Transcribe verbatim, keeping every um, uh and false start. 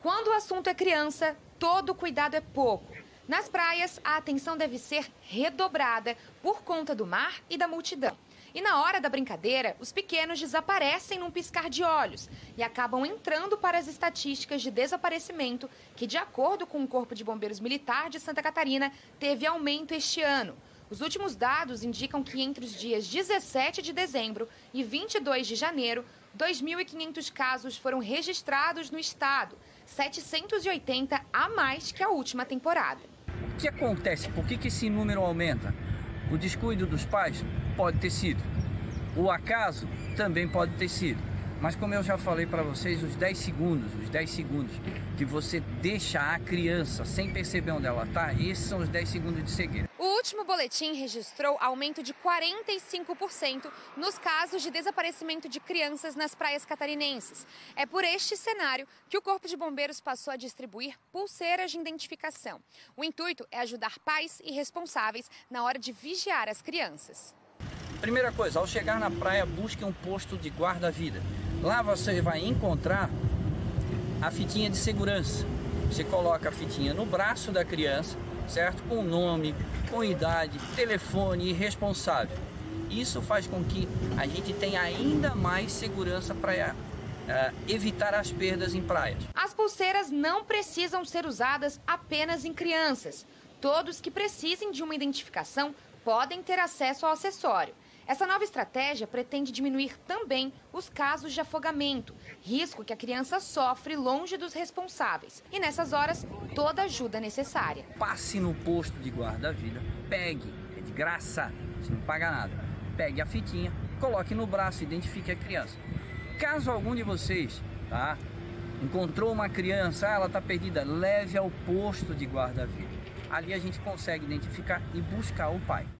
Quando o assunto é criança, todo cuidado é pouco. Nas praias, a atenção deve ser redobrada por conta do mar e da multidão. E na hora da brincadeira, os pequenos desaparecem num piscar de olhos e acabam entrando para as estatísticas de desaparecimento que, de acordo com o Corpo de Bombeiros Militar de Santa Catarina, teve aumento este ano. Os últimos dados indicam que entre os dias dezessete de dezembro e vinte e dois de janeiro, dois mil e quinhentos casos foram registrados no estado, setecentos e oitenta a mais que a última temporada. O que acontece? Por que que esse número aumenta? O descuido dos pais? Pode ter sido. O acaso? Também pode ter sido. Mas como eu já falei para vocês, os dez segundos, os dez segundos que você deixa a criança sem perceber onde ela está, esses são os dez segundos de cegueira. O último boletim registrou aumento de quarenta e cinco por cento nos casos de desaparecimento de crianças nas praias catarinenses. É por este cenário que o Corpo de Bombeiros passou a distribuir pulseiras de identificação. O intuito é ajudar pais e responsáveis na hora de vigiar as crianças. Primeira coisa, ao chegar na praia, busque um posto de guarda-vida. Lá você vai encontrar a fitinha de segurança. Você coloca a fitinha no braço da criança, certo? Com nome, com idade, telefone e responsável. Isso faz com que a gente tenha ainda mais segurança para uh, evitar as perdas em praias. As pulseiras não precisam ser usadas apenas em crianças. Todos que precisem de uma identificação podem ter acesso ao acessório. Essa nova estratégia pretende diminuir também os casos de afogamento, risco que a criança sofre longe dos responsáveis. E nessas horas, toda ajuda é necessária. Passe no posto de guarda-vida, pegue, é de graça, você não paga nada. Pegue a fitinha, coloque no braço, identifique a criança. Caso algum de vocês, tá, encontrou uma criança, ah, ela está perdida, leve ao posto de guarda-vida. Ali a gente consegue identificar e buscar o pai.